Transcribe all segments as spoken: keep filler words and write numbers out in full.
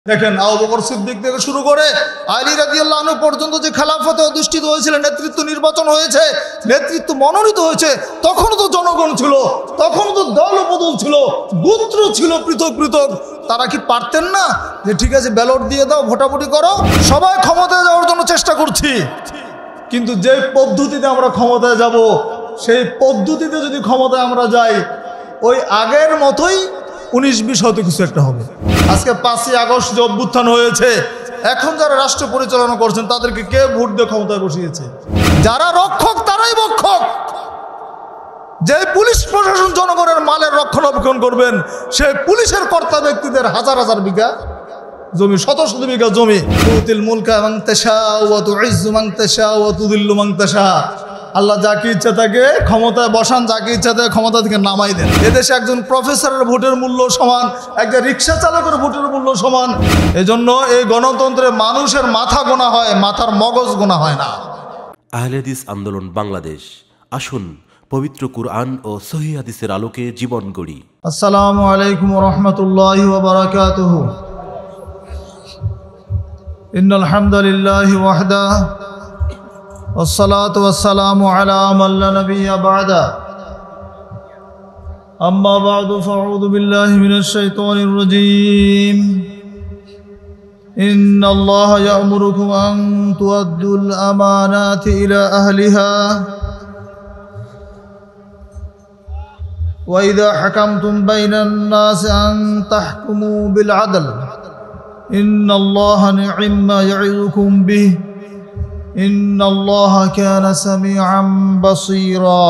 দেখেন আবু বকর সিদ্দিক থেকে শুরু করে আলী রাদিয়াল্লাহু আনহু পর্যন্ত যে খেলাফতে অধিষ্ঠিত হয়েছিল, নেতৃত্ব নির্বাচন হয়েছে, নেতৃত্ব মনোনীত হয়েছে, তখনও তো জনগণ ছিল, তখনও তো দলবদল ছিল, গোত্র ছিল পৃথক পৃথক। তারা কি পারতেন না যে ঠিক আছে ব্যালট দিয়ে দাও, ভোটাভুটি করো, সবাই ক্ষমতায় যাওয়ার জন্য চেষ্টা করছি, কিন্তু যে পদ্ধতিতে আমরা ক্ষমতায় যাব সেই পদ্ধতিতে যদি ক্ষমতায় আমরা যাই ওই আগের মতোই উনিশ বিশ হয়তো কিছু একটা হবে। আজকে পাঁচই আগস্ট যে অভ্যুত্থান হয়েছে, এখন যারা রাষ্ট্র পরিচালনা করছেন তাদেরকে কে ভোট দিয়ে ক্ষমতায় বসিয়েছে? যারা রক্ষক তারাই ভক্ষক। যে পুলিশ প্রশাসন জনগণের মালের রক্ষণাবেক্ষণ করবেন, সেই পুলিশের কর্তা ব্যক্তিদের হাজার হাজার বিঘা জমি, শত শত বিঘা জমি। তুতিল মুলকা মান তাশাউ ওয়া তুইজ্জু মান তাশাউ ওয়া তুযিল্লু মান তাশা। আল্লাহ যাকে ইচ্ছা তাকে ক্ষমতায় বসান, যাকে ইচ্ছা তাকে ক্ষমতা থেকে নামাই দেন। এদেশে একজন প্রফেসরের ভোটের মূল্য সমান, একজন রিক্সা চালকের ভোটের মূল্য সমান। এজন্য এই গণতন্ত্রে মানুষের মাথা গোনা হয়, মাথার মগজ গোনা হয় না। আহলে হাদিস আন্দোলন বাংলাদেশ, আসুন পবিত্র কুরআন ও সহিহ হাদিসের আলোকে জীবন গড়ি। আসসালামু আলাইকুম ওয়া রাহমাতুল্লাহি ওয়া বারাকাতুহু। ইন্নাল হামদালিল্লাহি ওয়াহদা والصلاة والسلام على من لا نبي بعده أما بعد فأعوذ بالله من الشيطان الرجيم إن الله يأمركم أن تؤدوا الأمانات إلى أهلها وإذا حكمتم بين الناس أن تحكموا بالعدل إن الله نعم ما يعظكم به ইন্নাল্লাহা কানা সামিআন বাসীরা।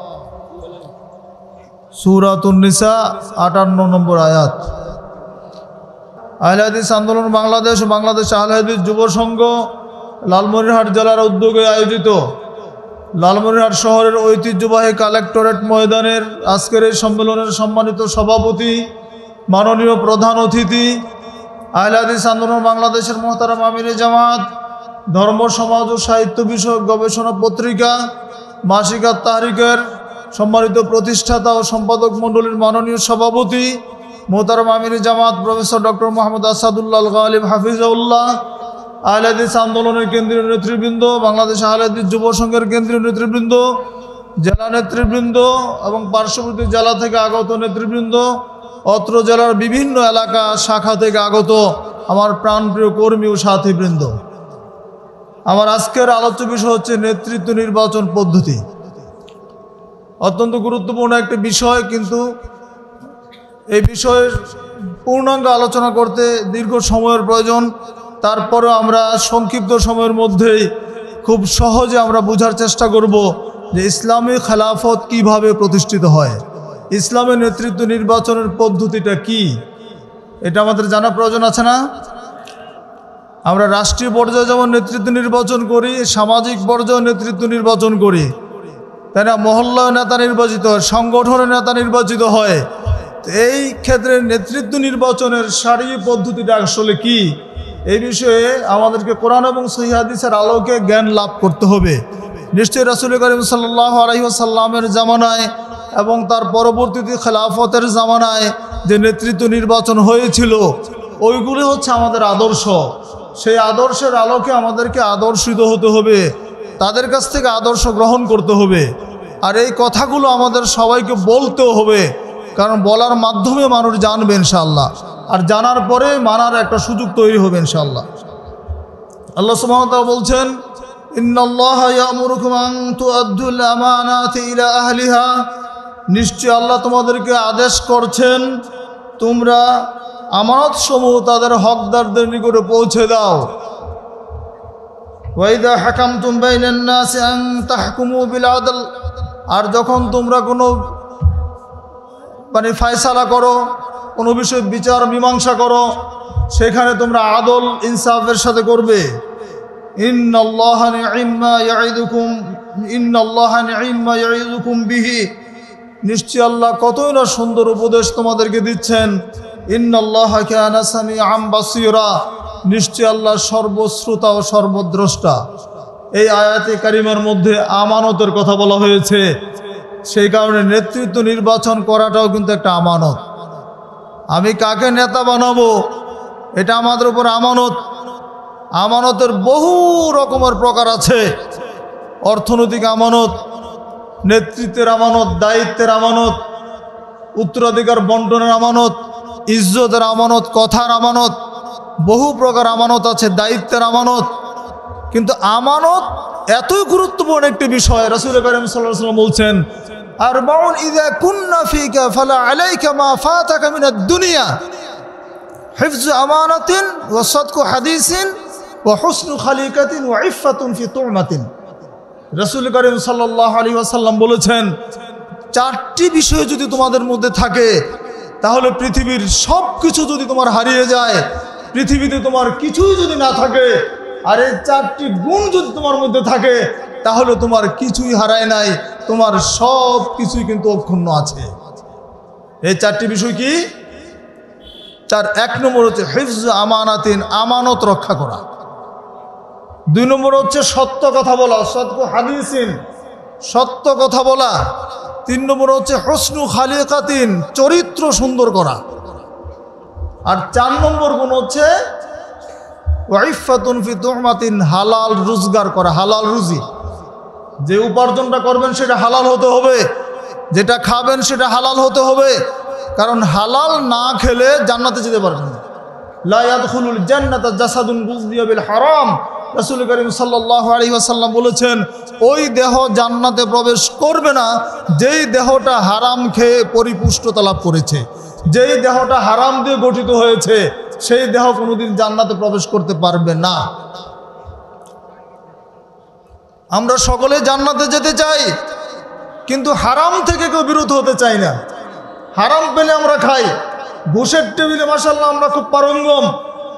সূরাতুন নিসা আটান্ন নম্বর আয়াত। আহলে হাদিস আন্দোলন বাংলাদেশ ও বাংলাদেশ আহলে হাদিস যুব সংঘ লালমনিরহাট জেলার উদ্যোগে আয়োজিত লালমনিরহাট শহরের ঐতিহ্যবাহী কালেক্টরেট ময়দানের আজকের এই সম্মেলনের সম্মানিত সভাপতি, মাননীয় প্রধান অতিথি, আহলে হাদিস আন্দোলন বাংলাদেশের মুহতারাম আমিরে জামাত, ধর্ম সমাজ ও সাহিত্য বিষয়ক গবেষণা পত্রিকা মাসিক তাহরিকের সম্মানিত প্রতিষ্ঠাতা ও সম্পাদক মণ্ডলীর মাননীয় সভাপতি মোহতারাম আমিরে জামাত প্রফেসর ডক্টর মোহাম্মদ আসাদুল্লাহ আল গালিব হাফিজাউল্লাহ, আহলে হাদিস আন্দোলনের কেন্দ্রীয় নেতৃবৃন্দ, বাংলাদেশ আহলে হাদিস যুব সংঘের কেন্দ্রীয় নেতৃবৃন্দ, জেলা নেতৃবৃন্দ এবং পার্শ্ববর্তী জেলা থেকে আগত নেতৃবৃন্দ, অত্র জেলার বিভিন্ন এলাকা শাখা থেকে আগত আমার প্রাণপ্রিয় কর্মী ও সাথীবৃন্দ, আমার আজকের আলোচ্য বিষয় হচ্ছে নেতৃত্ব নির্বাচন পদ্ধতি। অত্যন্ত গুরুত্বপূর্ণ একটি বিষয়, কিন্তু এই বিষয়ের পূর্ণাঙ্গ আলোচনা করতে দীর্ঘ সময়ের প্রয়োজন। তারপরে আমরা সংক্ষিপ্ত সময়ের মধ্যেই খুব সহজে আমরা বোঝার চেষ্টা করব যে ইসলামী খেলাফত কিভাবে প্রতিষ্ঠিত হয়, ইসলামের নেতৃত্ব নির্বাচনের পদ্ধতিটা কি, এটা আমাদের জানা প্রয়োজন আছে না? আমরা রাষ্ট্রীয় পর্যায়ে যেমন নেতৃত্ব নির্বাচন করি, সামাজিক পর্যায়ে নেতৃত্ব নির্বাচন করি, তাই না? মহল্লায় নেতা নির্বাচিত হয়, সংগঠনের নেতা নির্বাচিত হয়। এই ক্ষেত্রে নেতৃত্ব নির্বাচনের সারি পদ্ধতিটা আসলে কি, এই বিষয়ে আমাদেরকে কোরআন এবং সহিহ হাদিসের আলোকে জ্ঞান লাভ করতে হবে। নিশ্চয়ই রাসূল করিম সাল্লাল্লাহু আলাইহি ওয়াসাল্লামের জামানায় এবং তার পরবর্তীতে খেলাফতের জামানায় যে নেতৃত্ব নির্বাচন হয়েছিল ওইগুলি হচ্ছে আমাদের আদর্শ। সেই আদর্শের আলোকে আমাদেরকে আদর্শিত হতে হবে, তাদের কাছ থেকে আদর্শ গ্রহণ করতে হবে। আর এই কথাগুলো আমাদের সবাইকে বলতেও হবে, কারণ বলার মাধ্যমে মানুষ জানবে ইনশাআল্লাহ, আর জানার পরে মানার একটা সুযোগ তৈরি হবে ইনশাআল্লাহ। আল্লাহ সুবহানাহু ওয়া তাআলা বলছেন, ইন্নাল্লাহা ইয়া'মুরুকুম আন তু'আদ্দুল আমানাতি ইলা আহলিহা। নিশ্চয় আল্লাহ তোমাদেরকে আদেশ করছেন তোমরা আমানত সমূহ তাদের হকদারদের নিকটে পৌঁছে দাও। ওয়াইদা হাকামতুম বাইনান নাসি আন তাহকুমু বিল আদল। আর যখন তোমরা কোনো মানে ফয়সালা করো, কোনো বিষয়ে বিচার মীমাংসা করো, সেখানে তোমরা আদল ইনসাফের সাথে করবে। ইন্নাল্লাহা নি'মা ইয়া'iদুকুম ইন্নাল্লাহা নি'মা ইয়া'iদুকুম বিহি। নিশ্চয় আল্লাহ কতই না সুন্দর উপদেশ তোমাদেরকে দিচ্ছেন। ইন্নাল্লাহা কানা সামিআন বাসীরা। নিশ্চয় আল্লাহ সর্বশ্রোতা ও সর্বদ্রষ্টা। এই আয়াতে কারিমার মধ্যে আমানতের কথা বলা হয়েছে, সেই কারণে নেতৃত্ব নির্বাচন করাটাও কিন্তু একটা আমানত। আমি কাকে নেতা বানাবো এটা আমাদের উপর আমানত। আমানতের বহু রকমের প্রকার আছে। অর্থনৈতিক আমানত, নেতৃত্বের আমানত, দায়িত্বের আমানত, উত্তরাধিকার বন্টনের আমানত, ইজ্জতের আমানত, কথার আমানত, বহু প্রকার আমানত আছে, দায়িত্বের আমানত। কিন্তু আমানত এতই গুরুত্বপূর্ণ একটি বিষয়, রাসূল করিম সাল্লাল্লাহু আলাইহি ওয়াসাল্লাম বলছেন, আরবাউন ইযা কুন্না ফীকা ফালা আলাইকা মা ফাতাকা মিনাদ দুনিয়া হিফযু আমানাতিন ওয়া সাদকু হাদিসিন ওয়া হুসনু খালিকাতিন ওয়া ইফফাতুন ফি তুমাতিন। রাসূল করিম সাল্লাল্লাহু আলাইহি ওয়াসাল্লাম বলেছেন, চারটি বিষয় যদি তোমাদের মধ্যে থাকে তাহলে পৃথিবীর সব কিছু যদি তোমার হারিয়ে যায়, পৃথিবীতে তোমার কিছুই যদি না থাকে, আর এই চারটি গুণ যদি তোমার মধ্যে থাকে তাহলে তোমার কিছুই হারায় নাই, তোমার সব কিছুই কিন্তু অক্ষুণ্ণ আছে। এই চারটি বিষয় কি? চার এক নম্বর হচ্ছে হিফজ আমানাতিন, আমানত রক্ষা করা। দুই নম্বর হচ্ছে সত্য কথা বলা, সত্য হাদিসিন, সত্য কথা বলা। তিন নম্বর হচ্ছে হুসনু খালিকাতিন, চরিত্র সুন্দর করা। আর চার নম্বর গুণ হচ্ছে ওয়াইফাতুন ফি তুমাতিন, হালাল রোজগার করা, হালাল রুজি। যে উপার্জনটা করবেন সেটা হালাল হতে হবে, যেটা খাবেন সেটা হালাল হতে হবে। কারণ হালাল না খেলে জান্নাতে যেতে পারবেন না। লা ইয়াদখুলুল জান্নাতা জাসাদুন গুযিয়া বিল হারাম। রাসূল করিম সাল্লাল্লাহু আলাইহি ওয়াসাল্লাম বলেছেন, ওই দেহ জান্নাতে প্রবেশ করবে না যেই দেহটা হারাম খেয়ে পরিপুষ্টতা লাভ করেছে। যেই দেহটা হারাম দিয়ে গঠিত হয়েছে সেই দেহ কোনোদিন জান্নাতে প্রবেশ করতে পারবে না। আমরা সকলে জান্নাতে যেতে চাই, কিন্তু হারাম থেকে কেউ বিরত হতে চাই না। হারাম পেলে আমরা খাই। ঘুষের টেবিলে মাশাআল্লাহ আমরা খুব পারঙ্গম,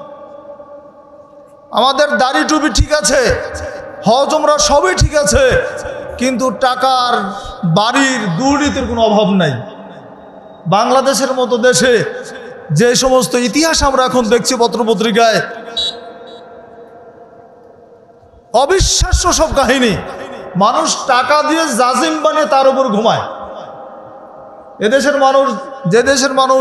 আমাদের দাড়ি টুপি ঠিক আছে, হজ উমরা সবই ঠিক আছে, কিন্তু টাকার, বাড়ির, দুর্নীতির কোনো অভাব নাই। বাংলাদেশের মতো দেশে যে সমস্ত ইতিহাস আমরা এখন দেখছি পত্রপত্রিকায়, অবিশ্বাস্য সব কাহিনী। মানুষ টাকা দিয়ে জাজিম বানিয়ে তার উপর ঘুমায়। এদেশের মানুষ, যে দেশের মানুষ,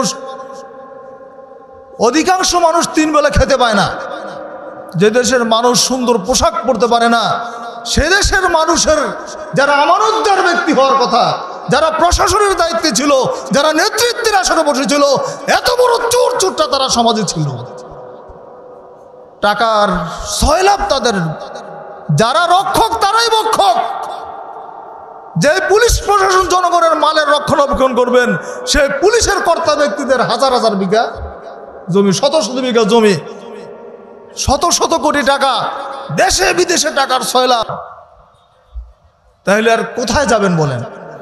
অধিকাংশ মানুষ তিন বেলা খেতে পায় না, যে দেশের মানুষ সুন্দর পোশাক পরতে পারে না, সে দেশের মানুষের যারা আমানতদার ব্যক্তি হওয়ার কথা, যারা প্রশাসনের দায়িত্বে ছিল, যারা নেতৃত্বের আসনে বসেছিল, এত বড় চোর চোরটা তারা সমাজে ছিল। টাকার সয়লাভ তাদের, যারা রক্ষক তারাই ভক্ষক। যে পুলিশ প্রশাসন জনগণের মালের রক্ষণাবেক্ষণ করবেন, সে পুলিশের কর্তা ব্যক্তিদের হাজার হাজার বিঘা জমি, শত শত বিঘা জমি, শত শত কোটি টাকা, দেশে বিদেশে টাকার সয়লাভ। তাহলে আর কোথায় যাবেন বলেন?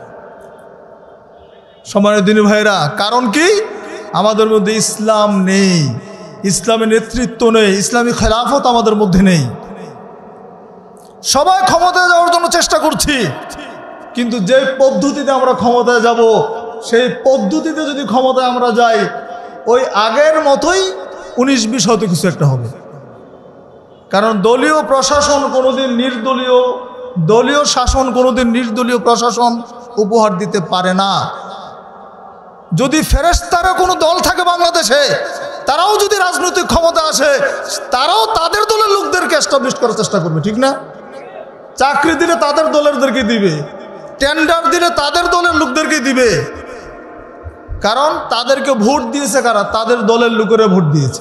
সম্মানিত দিনী ভাইরা, কারণ কি? আমাদের মধ্যে ইসলাম নেই, ইসলামের নেতৃত্ব নেই, ইসলামী খেলাফত আমাদের মধ্যে নেই। সবাই ক্ষমতায় যাওয়ার জন্য চেষ্টা করছি, কিন্তু যে পদ্ধতিতে আমরা ক্ষমতায় যাব, সেই পদ্ধতিতে যদি ক্ষমতায় আমরা যাই, ওই আগের মতোই উনিশ বিশ হয়তো কিছু একটা হবে। কারণ দলীয় প্রশাসন কোনোদিন নির্দলীয়, দলীয় শাসন কোনোদিন নির্দলীয় প্রশাসন উপহার দিতে পারে না। যদি ফেরেশতারা কোনো দল থাকে বাংলাদেশে, তারাও যদি রাজনৈতিক ক্ষমতা আসে, তারাও তাদের দলের লোকদেরকে এস্টাবলিশ করার চেষ্টা করবে, ঠিক না? চাকরি দিলে তাদের দলেরদেরকে দিবে, টেন্ডার দিলে তাদের দলের লোকদেরকে দিবে। কারণ তাদেরকে ভোট দিয়েছে কারা? তাদের দলের লোকেরা ভোট দিয়েছে।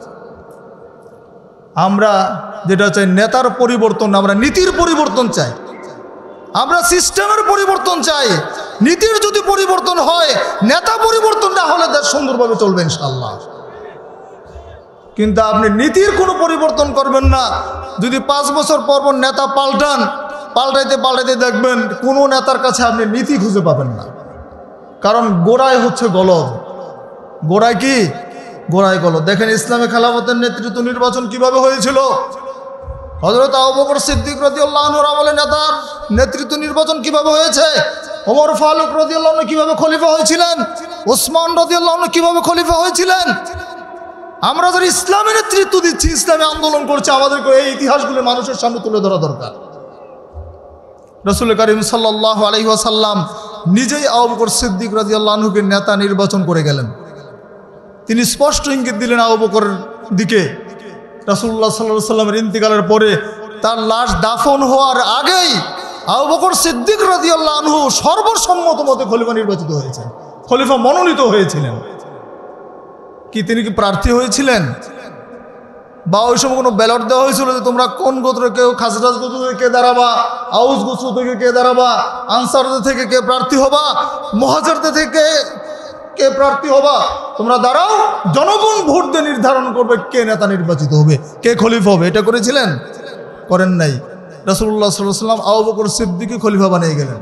আমরা যেটা চাই নেতার পরিবর্তন, আমরা নীতির পরিবর্তন চাই, আমরা সিস্টেমের পরিবর্তন চাই। নীতির যদি পরিবর্তন হয়, নেতা পরিবর্তন না হলে দেশ সুন্দরভাবে চলবে ইনশাআল্লাহ। কিন্তু আপনি নীতির কোনো পরিবর্তন করবেন না। যদি পাঁচ বছর পর পর নেতা পাল্টান, পাল্টাইতে পাল্টাইতে দেখবেন কোনো নেতার কাছে আপনি নীতি খুঁজে পাবেন না। কারণ গোড়ায় হচ্ছে গলদ। গোড়ায় কি? গোড়ায় গলদ। দেখেন ইসলামী খেলাফতের নেতৃত্ব নির্বাচন কিভাবে হয়েছিল। হযরত আবু বকর সিদ্দিক রাদিয়াল্লাহু আনহুর আমলে নেতার নেতৃত্ব নির্বাচন কিভাবে হয়েছে। ওমর ফারুক রাদিয়াল্লাহু আনহু কিভাবে খলিফা হয়েছিলেন, ওসমান রাদিয়াল্লাহু আনহু কিভাবে খলিফা হয়েছিলেন। আমরা যারা ইসলামের নেতৃত্ব দিচ্ছি, ইসলামী আন্দোলন করছি, আমাদেরকে এই ইতিহাসগুলো মানুষের সামনে তুলে ধরা দরকার। রাসূল করিম সাল্লাল্লাহু আলাইহি ওয়াসাল্লাম নিজেই আবু বকর সিদ্দিক রাদিয়াল্লাহু আনহুকে নেতা নির্বাচন করে গেলেন। তিনি স্পষ্ট ইঙ্গিত দিলেন আবু বকর দিকে রাসূলুল্লাহ সাল্লাল্লাহু আলাইহি সাল্লামের ইন্তিকালের পরে তার লাশ দাফন হওয়ার আগেই আবু বকর সিদ্দিক রাদিয়াল্লাহু আনহু সর্বসম্মত মতে খলিফা নির্বাচিত হয়েছেন, খলিফা মনোনীত হয়েছিলেন। কি তিনি কি প্রার্থী হয়েছিলেন, বা ওই সময় কোনো ব্যালট দেওয়া হয়েছিল যে তোমরা কোন গোত্র, কেউ খাজরাজ গোত্র থেকে কে দাঁড়াবা, আউস গোত্র থেকে কে দাঁড়াবা, আনসারদের থেকে কে প্রার্থী হবা, মুহাজিরদের থেকে কে প্রার্থী হবা, তোমরা দাঁড়াও, জনগণ ভোট দিয়ে নির্ধারণ করবে কে নেতা নির্বাচিত হবে, কে খলিফা হবে। এটা করেছিলেন? করেন নাই। রাসূলুল্লাহ সাল্লাল্লাহু আলাইহি ওয়াসাল্লাম আবু বকর সিদ্দিককে খলিফা বানিয়ে গেলেন।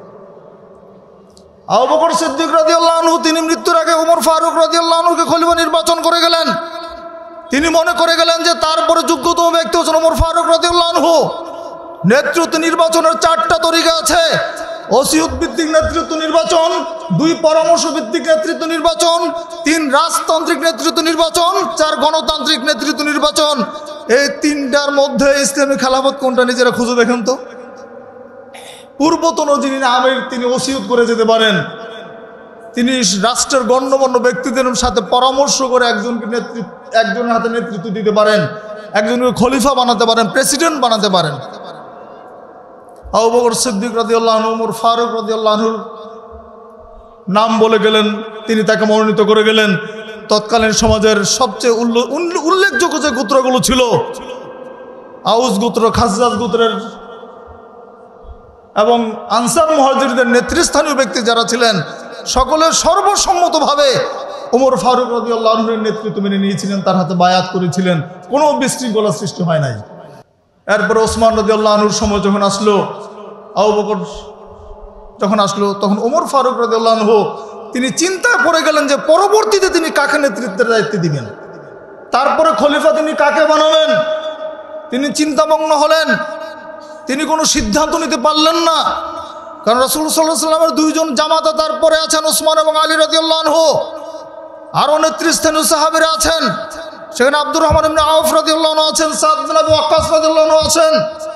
আবু বকর সিদ্দিক রাদিয়াল্লাহু আনহু তিনি মৃত্যুর আগে ওমর ফারুক রাদিয়াল্লাহু আনহুকে খলিফা নির্বাচন করে গেলেন। তিনি মনে করে গেলেন যে তারপরে যোগ্যতম ব্যক্তি হচ্ছেন ওমর ফারুক রাদিয়াল্লাহু আনহু। নেতৃত্ব নির্বাচনের চারটা তরিকা আছে: ওসিয়ত ভিত্তিক নেতৃত্ব নির্বাচন, দুই পরামর্শ ভিত্তিক নেতৃত্ব নির্বাচন, তিন রাজতান্ত্রিক নেতৃত্ব নির্বাচন, চার গণতান্ত্রিক নেতৃত্ব নির্বাচন। এই তিনটার মধ্যে ইসলামী খেলাফত কোনটা নিজেরা খুঁজে দেখেন তো। পূর্বতন যিনি আমির তিনি ওসিয়ত করে যেতে পারেন, তিনি রাষ্ট্রের গণ্যমান্য ব্যক্তিদের সাথে পরামর্শ করে একজনকে নেতৃত্ব একজনের হাতে নেতৃত্ব দিতে পারেন, একজনকে খলিফা বানাতে পারেন, প্রেসিডেন্ট বানাতে পারেন। আবু বকর সিদ্দিক রাদিয়াল্লাহু আনহু ওমর ফারুক রাদিয়াল্লাহু আনহুর নাম বলে গেলেন, তিনি তাকে মনোনীত করে গেলেন। তৎকালীন সমাজের সবচেয়ে উল্লেখযোগ্য যে গোত্রগুলো ছিল, আউস গোত্র, খাজরাজ গোত্রের এবং আনসার মুহাজিরদের নেতৃস্থানীয় ব্যক্তি যারা ছিলেন, সকলের সর্বসম্মতভাবে ওমর ফারুক রাদিয়াল্লাহু আনহুর নেতৃত্ব মেনে নিয়েছিলেন, তার হাতে বায়াত করেছিলেন, কোনো বিশৃঙ্খলা সৃষ্টি হয় নাই। এরপরে ওসমান রাদিয়াল্লাহু আনহুর সময় যখন আসলো, আবু বকর যখন আসলো, তখন ওমর ফারুক রাদিয়াল্লাহু আনহু তিনি চিন্তায় পড়ে গেলেন যে পরবর্তীতে তিনি কাকে নেতৃত্বের দায়িত্ব দিবেন, তারপরে খলিফা তিনি কাকে বানাবেন। তিনি চিন্তামগ্ন হলেন, তিনি কোনো সিদ্ধান্ত নিতে পারলেন না। কারণ রাসূল সাল্লাল্লাহু আলাইহি ওয়াসাল্লামের দুইজন জামাতা তারপরে আছেন, ওসমান এবং আলী রাদিয়াল্লাহু আনহু, আরও নেতৃস্থানীয় সাহাবীরা আছেন, সেখানে আব্দুর রহমান ইবনে আউফ রাদিয়াল্লাহু আনহু আছেন, সাদ বিন আবি ওয়াক্কাস রাদিয়াল্লাহু আনহু আছেন।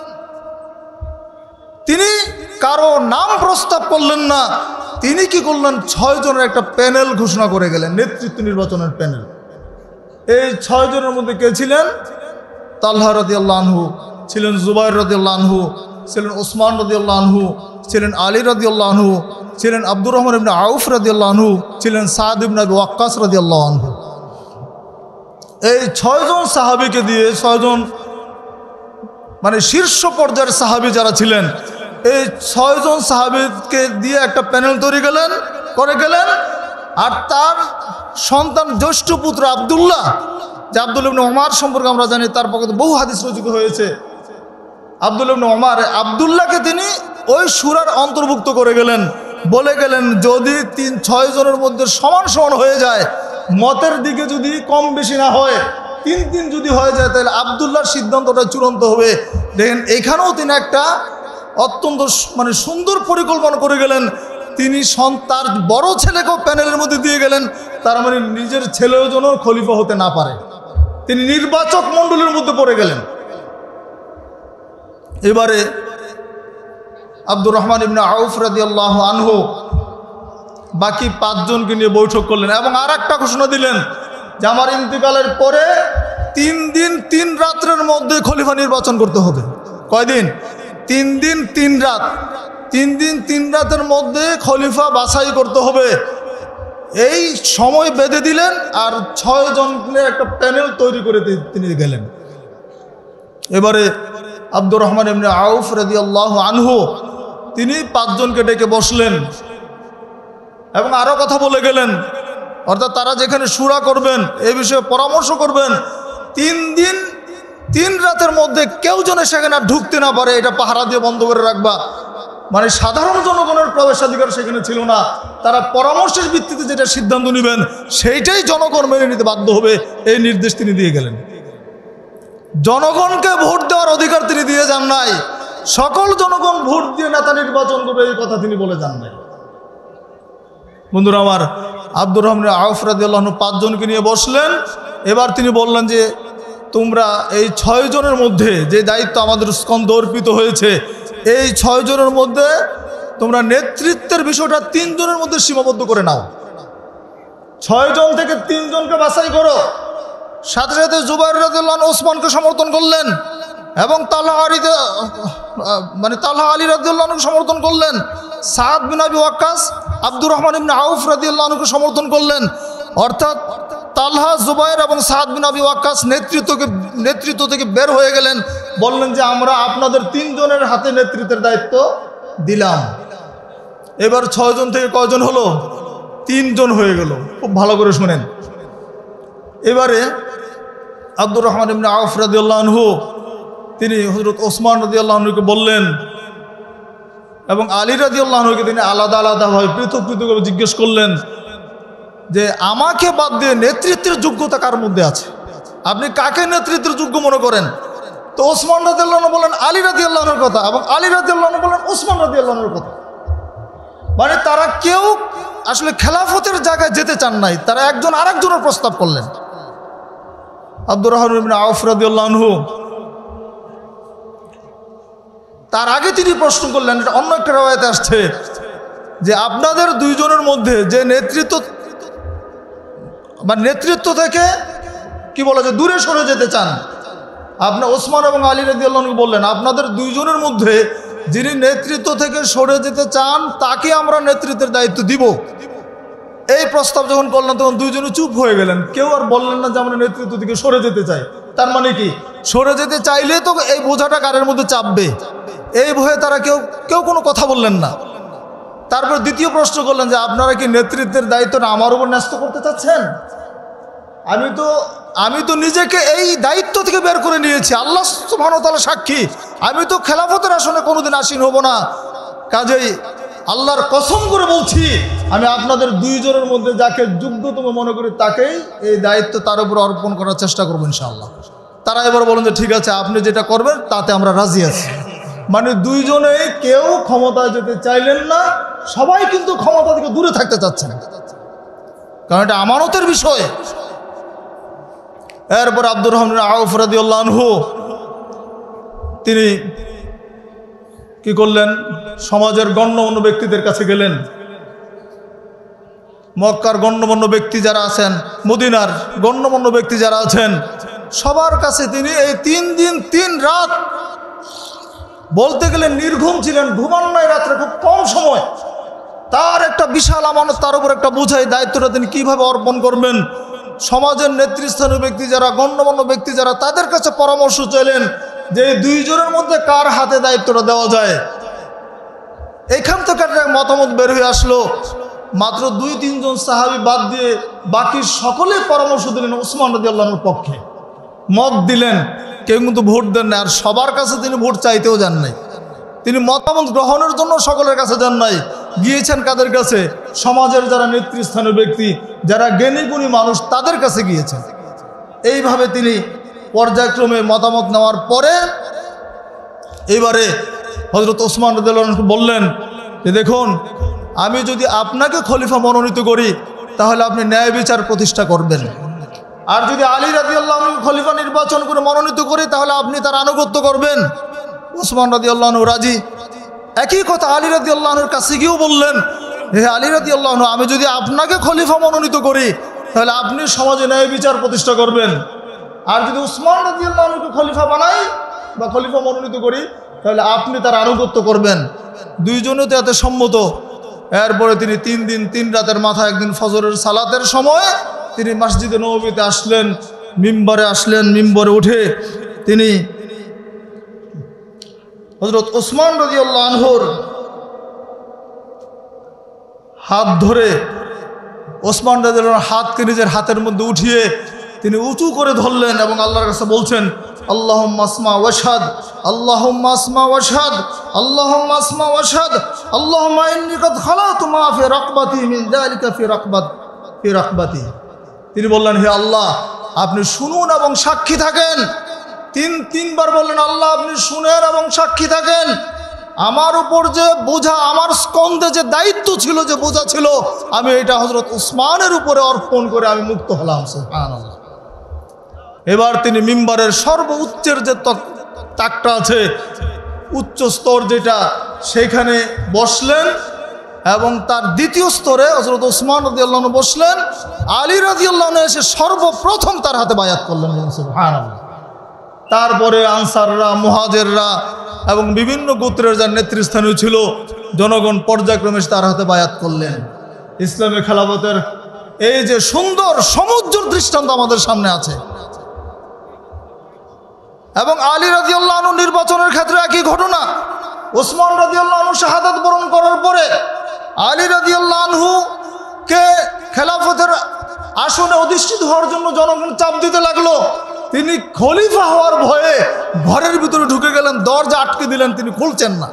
তিনি কারো নাম প্রস্তাব করলেন না, তিনি কি করলেন, ছয় জনের একটা প্যানেল ঘোষণা করে গেলেন, নেতৃত্ব নির্বাচনের প্যানেল। এই ছয় জনের মধ্যে কে ছিলেন? তালহা রাদিয়াল্লাহু আনহু ছিলেন, জুবাইর রাদিয়াল্লাহু আনহু ছিলেন, ওসমান রাদিয়াল্লাহু আনহু ছিলেন, আলী রাদিয়াল্লাহু আনহু ছিলেন, আব্দুর রহমান ইবনে আউফ রাদিয়াল্লাহু আনহু ছিলেন, সাদ ইবনে আবি ওয়াক্কাস রাদিয়াল্লাহু আনহু। এই ছয়জন সাহাবীকে দিয়ে, ছয়জন মানে শীর্ষ পর্যায়ের সাহাবী যারা ছিলেন, এই ছয়জন সাহাবীকে দিয়ে একটা প্যানেল তৈরি গেলেন করে গেলেন। আর তার সন্তান জ্যেষ্ঠ পুত্র আব্দুল্লাহ, যে আব্দুল্লাহ ইবনে ওমর সম্পর্কে আমরা জানি, তার পক্ষে বহু হাদিস রচিত হয়েছে। আব্দুল্লাহ ইবনে ওমর, আব্দুল্লাহকে তিনি ওই সূরার অন্তর্ভুক্ত করে গেলেন, বলে গেলেন যদি তিন ছয় জনের মধ্যে সমান সমান হয়ে যায়, মতের দিকে যদি কম বেশি না হয়, তিন তিন যদি হয়ে যায়, তাহলে আব্দুল্লাহর সিদ্ধান্তটা চূড়ান্ত হবে। দেখেন এখানেও তিনি একটা অত্যন্ত মানে সুন্দর পরিকল্পনা করে গেলেন। তিনি তার বড় ছেলেকেও প্যানেলের মধ্যে দিয়ে গেলেন, তার মানে নিজের ছেলেও যেন খলিফা হতে না পারে, তিনি নির্বাচক মণ্ডলীর মধ্যে পড়ে গেলেন। এবারে আব্দুর রহমান ইবনে আউফ রাদিয়াল্লাহু আনহু বাকি পাঁচজনকে নিয়ে বৈঠক করলেন এবং আর একটা ঘোষণা দিলেন যে আমার ইন্তিকালের পরে তিন দিন তিন রাত্রের মধ্যে খলিফা নির্বাচন করতে হবে। কয়দিন? তিন দিন তিন রাত। তিন দিন তিন রাতের মধ্যে খলিফা বাছাই করতে হবে, এই সময় বেঁধে দিলেন। আর ছয় জনের একটা প্যানেল তৈরি করে তিনি গেলেন। এবারে আব্দুর রহমান ইবনে আউফ রাদিয়াল্লাহু আনহু তিনি পাঁচজনকে ডেকে বসলেন এবং আরও কথা বলে গেলেন, অর্থাৎ তারা যেখানে শুরা করবেন, এই বিষয়ে পরামর্শ করবেন, তিন দিন তিন রাতের মধ্যে কেউ যেন সেখানে ঢুকতে না পারে, এটা পাহারা দিয়ে বন্ধ করে রাখবা। মানে সাধারণ জনগণের প্রবেশাধিকার সেখানে ছিল না, তারা পরামর্শের ভিত্তিতে যেটা সিদ্ধান্ত নেবেন সেইটাই জনগণ মেনে নিতে বাধ্য হবে, এই নির্দেশ তিনি দিয়ে গেলেন। জনগণকে ভোট দেওয়ার অধিকার তিনি দিয়ে যান নাই, সকল জনগণ ভোট দিয়ে নেতা নির্বাচন করবে এই কথা তিনি বলে যান নাই। বন্ধুরা আমার, আব্দুর রহমান আউফ রাদিয়াল্লাহু আনহু পাঁচজনকে নিয়ে বসলেন। এবার তিনি বললেন যে তোমরা এই ছয় জনের মধ্যে যে দায়িত্ব আমাদের স্কন্ধ অর্পিত হয়েছে, এই ছয় জনের মধ্যে তোমরা নেতৃত্বের বিষয়টা তিনজনের মধ্যে সীমাবদ্ধ করে নাও। ছয় জন থেকে তিনজনকে বাছাই করো, সাথে সাথে জুবাইর রাদিয়াল্লাহু আনহু ওসমানকে সমর্থন করলেন এবং তালহা আলী মানে তালহা আলী রাদিয়াল্লাহু আনহুকে সমর্থন করলেন। সাদ বিন আবি ওয়াক্কাস আব্দুর রহমান ইবনে আউফ রাদিয়াল্লাহু আনহুকে সমর্থন করলেন। অর্থাৎ তালহা, জুবাইর এবং সাদ বিন আবি ওয়াক্কাস নেতৃত্বকে নেতৃত্ব থেকে বের হয়ে গেলেন, বললেন যে আমরা আপনাদের তিনজনের হাতে নেতৃত্বের দায়িত্ব দিলাম। এবার ছয়জন থেকে কয়জন হলো? তিনজন হয়ে গেল। খুব ভালো করে শুনেন। এবারে আব্দুর রহমান ইবনে আউফ রাদিয়াল্লাহু আনহু তিনি হযরত ওসমান রাদিয়াল্লাহু আনহুকে বললেন এবং আলী রাদিয়াল্লাহু আনহুকে তিনি আলাদা আলাদাভাবে পৃথক পৃথকভাবে জিজ্ঞেস করলেন যে আমাকে বাদ দিয়ে নেতৃত্বের যোগ্যতা কার মধ্যে আছে? আপনি কাকে নেতৃত্বের যোগ্য মনে করেন? তো ওসমান রাদিয়াল্লাহু আনহু বলেন আলী রাদিয়াল্লাহু আনহুর কথা এবং আলী রাদিয়াল্লাহু আনহু বলেন ওসমান রাদিয়াল্লাহু আনহুর কথা। মানে তারা কেউ আসলে খেলাফতের জায়গায় যেতে চান নাই, তারা একজন আরেকজনের প্রস্তাব করলেন। আব্দুর রহমান ইবনে আউফ রাদিয়াল্লাহু আনহু তার আগে তিনি প্রশ্ন করলেন, এটা অন্য একটা রওয়ায়াতে আসছে যে আপনাদের দুইজনের মধ্যে যে নেতৃত্ব বা নেতৃত্ব থেকে কি বলা যায় দূরে সরে যেতে চান, আপনি ওসমান এবং আলী রাদিয়াল্লাহু আনহু বললেন আপনাদের দুইজনের মধ্যে যিনি নেতৃত্ব থেকে সরে যেতে চান তাকে আমরা নেতৃত্বের দায়িত্ব দিব। এই প্রস্তাব যখন করলেন তখন দুইজনে চুপ হয়ে গেলেন, কেউ আর বললেন না যে আমরা নেতৃত্ব থেকে সরে যেতে চাই। তার মানে কি সরে যেতে চাইলে তো এই বোঝাটা কারের মধ্যে চাপবে, এই ভয়ে তারা কেউ কেউ কোনো কথা বললেন না। তারপর দ্বিতীয় প্রশ্ন করলেন যে আপনারা কি নেতৃত্বের দায়িত্বটা আমার উপর ন্যস্ত করতে চাচ্ছেন? আমি তো আমি তো নিজেকে এই দায়িত্ব থেকে বের করে নিয়েছি, আল্লাহ সুবহানাহু ওয়া তাআলা সাক্ষী, আমি তো খেলাফতের আসনে কোনোদিন আসীন হব না। কাজেই আল্লাহর কসম করে বলছি আমি আপনাদের দুইজনের মধ্যে যাকে যোগ্যতম মনে করি তাকেই এই দায়িত্ব তার উপর অর্পণ করার চেষ্টা করবো ইনশাআল্লাহ। তারা এবার বলেন যে ঠিক আছে আপনি যেটা করবেন তাতে আমরা রাজি আছি। মানে দুইজনেই কেউ ক্ষমতায় যেতে চাইলেন না, সবাই কিন্তু ক্ষমতা থেকে দূরে থাকতে চাচ্ছেন, কারণ এটা আমানতের বিষয়। এরপর আব্দুর রহমান আউফ রাদিয়াল্লাহু আনহু তিনি কি করলেন? সমাজের গণ্যমান্য ব্যক্তিদের কাছে গেলেন। মক্কার গণ্যমান্য ব্যক্তি যারা আছেন, মদিনার গণ্যমান্য ব্যক্তি যারা আছেন, সবার কাছে তিনি এই তিন দিন তিন রাত বলতে গেলে নির্ঘুম ছিলেন, ঘুমান নাই রাত্রে, খুব কম সময়। তার একটা বিশাল আমানত, তার উপর একটা বোঝাই, দায়িত্বটা তিনি কিভাবে অর্পণ করবেন। সমাজের নেতৃস্থানীয় ব্যক্তি যারা, গণ্যমান্য ব্যক্তি যারা, তাদের কাছে পরামর্শ চাইলেন যে দুইজনের মধ্যে কার হাতে দায়িত্বটা দেওয়া যায়। এখান থেকে একটা মতামত বের হয়ে আসলো। মাত্র দুই তিনজন সাহাবী বাদ দিয়ে বাকি সকলে পরামর্শ দিলেন ওসমান রাদিয়াল্লাহু আনহুর পক্ষে, মত দিলেন। কেউ কিন্তু ভোট দেন না, আর সবার কাছে তিনি ভোট চাইতেও যান নাই। তিনি মতামত গ্রহণের জন্য সকলের কাছে যান নাই, গিয়েছেন কাদের কাছে? সমাজের যারা নেতৃস্থানীয় ব্যক্তি, যারা জ্ঞানী গুণী মানুষ, তাদের কাছে গিয়েছেন। এইভাবে তিনি পর্যায়ক্রমে মতামত নেওয়ার পরে এইবারে হযরত ওসমান রাদিয়াল্লাহু আনহু বললেন যে দেখুন, আমি যদি আপনাকে খলিফা মনোনীত করি তাহলে আপনি ন্যায় বিচার প্রতিষ্ঠা করবেন, আর যদি আলী রাদিয়াল্লাহু আনহু খলিফা নির্বাচন করে মনোনীত করি তাহলে আপনি তার আনুগত্য করবেন। ওসমান রাদিয়াল্লাহু আনহু রাজি। একই কথা আলী রাদিয়াল্লাহু আনহুর কাছে গিয়েও বললেন, হে আলী রাদিয়াল্লাহু আনহু, আমি যদি আপনাকে খলিফা মনোনীত করি তাহলে আপনি সমাজে ন্যায় বিচার প্রতিষ্ঠা করবেন, আর যদি ওসমান রাদিয়াল্লাহু আনহুকে খলিফা বানাই বা খলিফা মনোনীত করি তাহলে আপনি তার আনুগত্য করবেন। দুইজনে তো এতে সম্মত। এরপরে তিনি তিন দিন তিন রাতের মাথায় একদিন ফজরের সালাতের সময় তিনি মসজিদে নববীতে আসলেন, মিম্বরে আসলেন। মিম্বরে উঠে তিনি হযরত ওসমান রাদিয়াল্লাহু আনহুর হাত ধরে ওসমান রাদিয়াল্লাহু আনহুর হাতকে নিজের হাতের মধ্যে উঠিয়ে তিনি উঁচু করে ধরলেন এবং আল্লাহর কাছে বলছেন, আল্লাহুম্মা আসমা ওয়াশহাদ, আল্লাহুম্মা আসমা ওয়াশহাদ, আল্লাহুম্মা আসমা ওয়াশহাদ, আল্লাহুম্মা ইন্নী কাদ খালাতু মা ফি রাকবাতি মিন যালিকা ফি রাকবাত ফি রাকবাতি। তিনি বললেন, হে আল্লাহ, আপনি শুনুন এবং সাক্ষী থাকেন। তিন তিনবার বললেন, আল্লাহ আপনি শুনেন এবং সাক্ষী থাকেন। আমার উপর যে বোঝা, আমার স্কন্ধে যে দায়িত্ব ছিল, যে বোঝা ছিল, আমি এটা হযরত ওসমানের উপরে অর্পণ করে আমি মুক্ত হলাম। সুবহানাল্লাহ। এবার তিনি মিম্বরের সর্বোচ্চের যে তাকটা আছে, উচ্চ স্তর যেটা, সেখানে বসলেন এবং তার দ্বিতীয় স্তরে হযরত ওসমান রাদিয়াল্লাহু আনহু বসলেন। আলী রাদিয়াল্লাহু আনহু এসে সর্বপ্রথম তার হাতে বায়াত করলেন। সুবহানাল্লাহ। তারপরে আনসাররা, মুহাজিররা এবং বিভিন্ন গোত্রের যার নেতৃস্থানীয় ছিল জনগণ পর্যায়ক্রমে তার হাতে বায়াত করলেন। ইসলামী খেলাফতের এই যে সুন্দর সমুজ্জ্বল দৃষ্টান্ত আমাদের সামনে আছে। এবং আলী রাদিয়াল্লাহু আনহু নির্বাচনের ক্ষেত্রে একই ঘটনা। ওসমান রাদিয়াল্লাহু আনহু শাহাদাত বরণ করার পরে আলী রাদিয়াল্লাহু আনহু কে খেলাফতের আসনে অধিষ্ঠিত হওয়ার জন্য জনগণ চাপ দিতে লাগলো। তিনি খলিফা হওয়ার ভয়ে ঘরের ভিতরে ঢুকে গেলেন, দরজা আটকে দিলেন, তিনি খুলছেন না।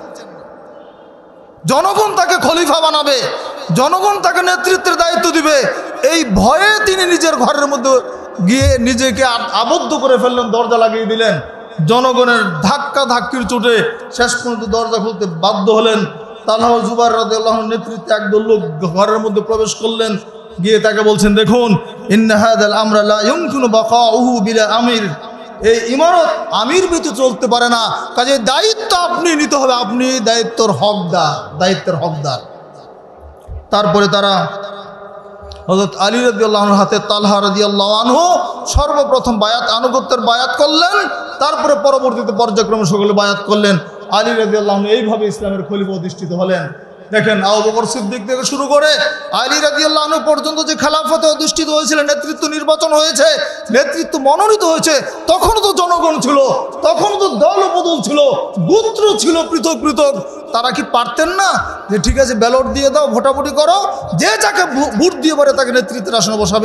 জনগণ তাকে খলিফা বানাবে, জনগণ তাকে নেতৃত্বের দায়িত্ব দিবে, এই ভয়ে তিনি নিজের ঘরের মধ্যে গিয়ে নিজেকে আবদ্ধ করে ফেললেন, দরজা লাগিয়ে দিলেন। জনগণের ধাক্কা ধাক্কির চোটে শেষ পর্যন্ত দরজা খুলতে বাধ্য হলেন। তালহা ও জুবাইর রাদিয়াল্লাহু আনহুর নেতৃত্বে একদল লোক ঘরের মধ্যে প্রবেশ করলেন, গিয়ে তাকে বলছেন, দেখুন ইন্না হাযাল আমরা লা ইউমকিনু বাকাউহু বিলা আমির, এই ইমারত আমির ব্যতীত চলতে পারে না, কাজে দায়িত্ব আপনি নিতে হবে, আপনি দায়িত্বর হকদার, দায়িত্বের হকদার। তারপরে তারা হযরত আলী রাদিয়াল্লাহু আনহুর হাতে তালহা রাদিয়াল্লাহু আনহু সর্বপ্রথম বায়াত, আনুগত্যের বায়াত করলেন। তারপরে পরবর্তীতে পর্যায়ক্রমে সকলে বায়াত করলেন। আলী রাদিয়াল্লাহু আনহু এইভাবে ইসলামের খলিফা অধিষ্ঠিত হলেন। দেখেন আবু বকর সিদ্দিক থেকে শুরু করে আলী রাদিয়াল্লাহু আনহু পর্যন্ত যে খেলাফতে অধিষ্ঠিত হয়েছিলেন, নেতৃত্ব নির্বাচন হয়েছে, নেতৃত্ব মনোনীত হয়েছে, তখনও তো জনগণ ছিল, তখনও তো দল বদল ছিল, গোত্র ছিল পৃথক পৃথক। তারা কি পারতেন না যে ঠিক আছে ব্যালট দিয়ে দাও, ভোটাভুটি করো, যে যাকে ভোট দিয়ে পারে তাকে নেতৃত্বের আসনে বসাবে?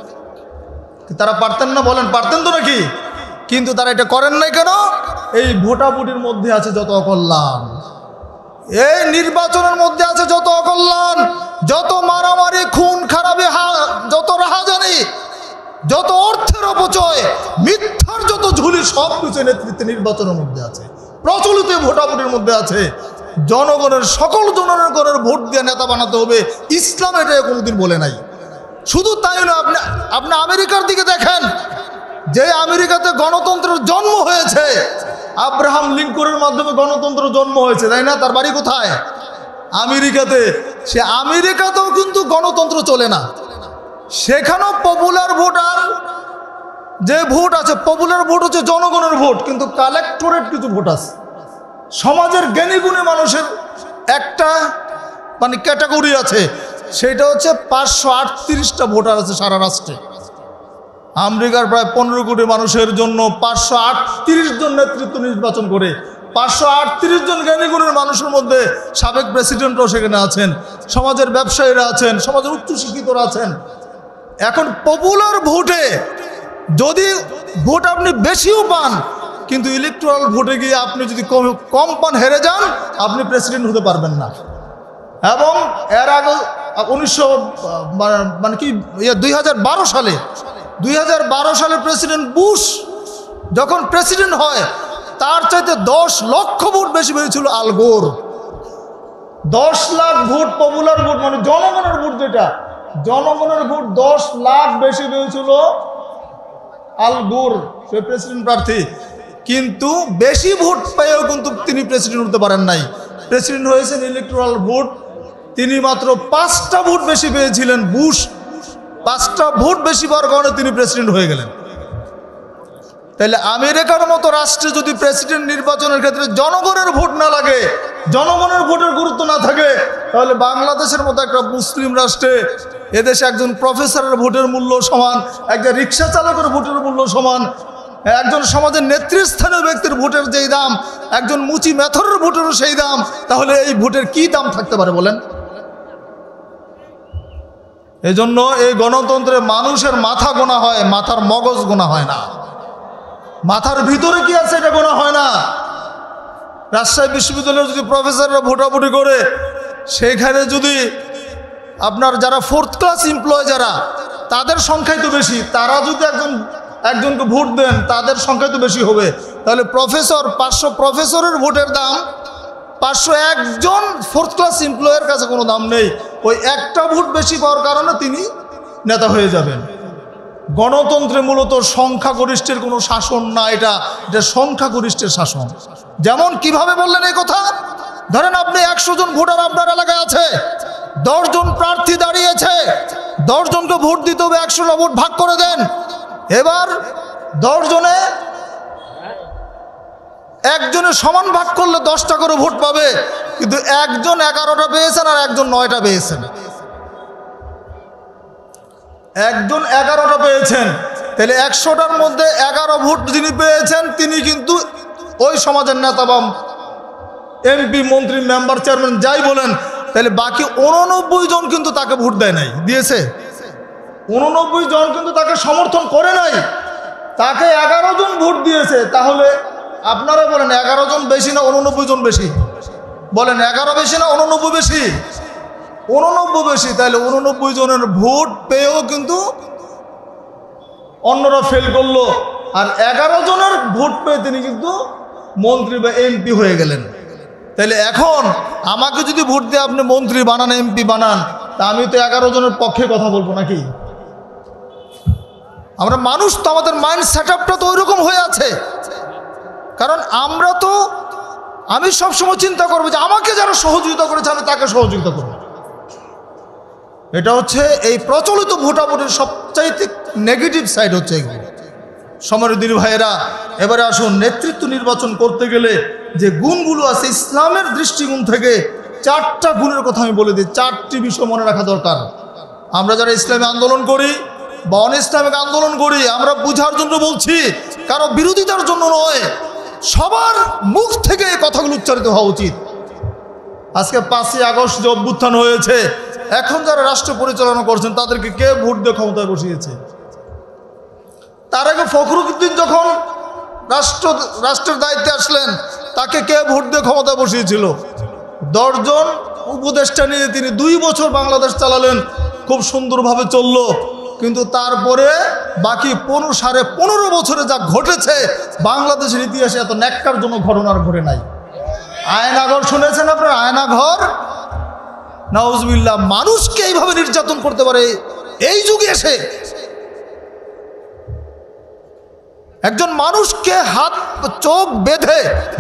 তারা পারতেন না? বলেন, পারতেন তো নাকি? কিন্তু তারা এটা করেন নাই কেন? এই ভোটাভুটির মধ্যে আছে যত অকল্যাণ, এই নির্বাচনের মধ্যে আছে যত অকল্যাণ, যত মারামারি, খুন খারাপি, যত রাহাজানি, যত অর্থের অপচয়, মিথ্যার যত ঝুলি, সব কিছু নেতৃত্বে নির্বাচনের মধ্যে আছে, প্রচলিত ভোটাভুটির মধ্যে আছে। জনগণের সকল জনগণের ভোট দিয়ে নেতা বানাতে হবে, ইসলাম এটা কোনোদিন বলে নাই। শুধু তাই না, আপনি আপনি আমেরিকার দিকে দেখেন, যে আমেরিকাতে গণতন্ত্রের জন্ম হয়েছে, আব্রাহাম লিঙ্কনের মাধ্যমে গণতন্ত্র জন্ম হয়েছে, তাই না? তার বাড়ি কোথায়? আমেরিকাতে। সে আমেরিকাতেও কিন্তু গণতন্ত্র চলে না, সেখানেও পপুলার ভোটার যে ভোট আছে, পপুলার ভোট হচ্ছে জনগণের ভোট, কিন্তু কালেক্টরেট কিছু ভোট আছে, সমাজের জ্ঞানী গুণী মানুষের একটা মানে ক্যাটাগরি আছে, সেটা হচ্ছে পাঁচশো আটত্রিশটা ভোটার আছে সারা রাষ্ট্রে। আমেরিকার প্রায় পনেরো কোটি মানুষের জন্য পাঁচশো আটত্রিশ জন নেতৃত্ব নির্বাচন করে, পাঁচশো আটত্রিশ জন জ্ঞানীগুণের মানুষের মধ্যে সাবেক প্রেসিডেন্টও সেখানে আছেন, সমাজের ব্যবসায়ীরা আছেন, সমাজের উচ্চশিক্ষিতরা আছেন। এখন পপুলার ভোটে যদি ভোট আপনি বেশিও পান, কিন্তু ইলেকট্রাল ভোটে গিয়ে আপনি যদি কম কম পান, হেরে যান, আপনি প্রেসিডেন্ট হতে পারবেন না। এবং এর আগে উনিশশো মানে কি দুই হাজার বারো সালে দুই হাজার বারো সালে প্রেসিডেন্ট বুশ যখন প্রেসিডেন্ট হয়, তার চাইতে দশ লক্ষ ভোট বেশি পেয়েছিল আল গোর। দশ লাখ ভোট পপুলার ভোট, মানে জনগণের ভোট, যেটা জনগণের ভোট দশ লাখ বেশি পেয়েছিল আল গোর, সে প্রেসিডেন্ট প্রার্থী। কিন্তু বেশি ভোট পেয়েও কিন্তু তিনি প্রেসিডেন্ট হতে পারেন নাই। প্রেসিডেন্ট হয়েছেন ইলেকট্রাল ভোট, তিনি মাত্র পাঁচটা ভোট বেশি পেয়েছিলেন। বুশ পাঁচটা ভোট বেশি পাওয়ার কারণে তিনি প্রেসিডেন্ট হয়ে গেলেন। তাহলে আমেরিকার মতো রাষ্ট্রে যদি প্রেসিডেন্ট নির্বাচনের ক্ষেত্রে জনগণের ভোট না লাগে, জনগণের ভোটের গুরুত্ব না থাকে, তাহলে বাংলাদেশের মতো একটা মুসলিম রাষ্ট্রে এদেশে একজন প্রফেসরের ভোটের মূল্য সমান, একজন রিক্সা চালকের ভোটের মূল্য সমান, একজন সমাজের নেতৃস্থানীয় ব্যক্তির ভোটের যেই দাম, একজন মুচি মেথরের ভোটেরও সেই দাম, তাহলে এই ভোটের কি দাম থাকতে পারে বলেন? এই জন্য এই গণতন্ত্রে মানুষের মাথা গোনা হয়, মাথার মগজ গোনা হয় না। মাথার ভিতরে কি আছে এটা গোনা হয় না। রাজশাহী বিশ্ববিদ্যালয়ের যদি প্রফেসররা ভোটাভুটি করে, সেইখানে যদি আপনার যারা ফোর্থ ক্লাস এমপ্লয় যারা, তাদের সংখ্যাই তো বেশি, তারা যদি একজন একজনকে ভোট দেন, তাদের সংখ্যাই তো বেশি হবে। তাহলে প্রফেসর পাঁচশো প্রফেসরের ভোটের দাম পাঁচশো একজন ফোর্থ ক্লাস এমপ্লয়ের কাছে কোনো দাম নেই। ওই একটা ভোট বেশি পাওয়ার কারণে তিনি নেতা হয়ে যাবেন। গণতন্ত্রে মূলত সংখ্যাগরিষ্ঠের কোনো শাসন না, এটা এটা সংখ্যাগরিষ্ঠের শাসন। যেমন কিভাবে বললেন এই কথা? ধরেন আপনি একশো জন ভোটার আপনার এলাকায় আছে, দশজন প্রার্থী দাঁড়িয়েছে, দশজনকে ভোট দিতে হবে, একশোটা ভোট ভাগ করে দেন। এবার দশজনে একজনে সমান ভাগ করলে দশটা করে ভোট পাবে, কিন্তু একজন এগারোটা পেয়েছেন আর একজন নয়টা পেয়েছেন। একজন এগারোটা পেয়েছেন, তাহলে একশোটার মধ্যে এগারো ভোট যিনি পেয়েছেন তিনি কিন্তু ওই সমাজের নেতা বা এমপি, মন্ত্রী, মেম্বার, চেয়ারম্যান যাই বলেন, তাহলে বাকি উননব্বই জন কিন্তু তাকে ভোট দেয় নাই, দিয়েছে? উননব্বই জন কিন্তু তাকে সমর্থন করে নাই, তাকে এগারো জন ভোট দিয়েছে। তাহলে আপনারা বলেন এগারো জন বেশি না উননব্বই জন বেশি? বলেন এগারো বেশি না উননব্বই বেশি? উননব্বই বেশি। তাহলে উননব্বই জনের ভোট পেয়েও কিন্তু অন্যরা ফেল করলো, আর এগারো জনের ভোট পেয়ে তিনি কিন্তু মন্ত্রী বা এমপি হয়ে গেলেন। তাহলে এখন আমাকে যদি ভোট দিয়ে আপনি মন্ত্রী বানান, এমপি বানান, তা আমি তো এগারো জনের পক্ষে কথা বলবো নাকি? আমরা মানুষ তো, আমাদের মাইন্ড সেট আপটা তো ওই রকম হয়ে আছে। কারণ আমরা তো, আমি সবসময় চিন্তা করবো যে আমাকে যারা সহযোগিতা করেছে আমি তাকে সহযোগিতা করবো। এটা হচ্ছে এই প্রচলিত ভোটাভুটির সবচাইতে নেগেটিভ সাইড হচ্ছে এগুলো। সমরুদ্দিন ভাইয়েরা, এবারে আসুন, নেতৃত্ব নির্বাচন করতে গেলে যে গুণগুলো আছে ইসলামের দৃষ্টিকোণ থেকে, চারটা গুণের কথা আমি বলে দিই, চারটি বিষয় মনে রাখা দরকার। আমরা যারা ইসলামী আন্দোলন করি বা অন ইসলামিক আন্দোলন করি, আমরা বুঝার জন্য বলছি, কারো বিরোধিতার জন্য নয়। সবার মুখ থেকে এই কথাগুলো উচ্চারিত হওয়া উচিত। আজকে পাঁচই আগস্ট যে অভ্যুত্থান হয়েছে, এখন যারা রাষ্ট্র পরিচালনা করছেন তাদেরকে কে ভোট দিয়ে ক্ষমতায় বসিয়েছে? তার আগে ফখরুদ্দিন যখন রাষ্ট্র রাষ্ট্রের দায়িত্বে আসলেন, তাকে কে ভোট দিয়ে ক্ষমতায় বসিয়েছিল? দশজন উপদেষ্টা নিয়ে তিনি দুই বছর বাংলাদেশ চালালেন, খুব সুন্দরভাবে চলল। কিন্তু তারপরে বাকি পনেরো সাড়ে পনেরো বছরে যা ঘটেছে বাংলাদেশের ইতিহাসে এত ন্যাক্কারজনক ঘটনার ঘটে নাই। আয়নাঘর শুনেছেন আপনারা? আয়নাঘর, নাউজুবিল্লাহ। মানুষকে এইভাবে নির্যাতন করতে পারে এই যুগে এসে? একজন মানুষকে হাত চোখ বেঁধে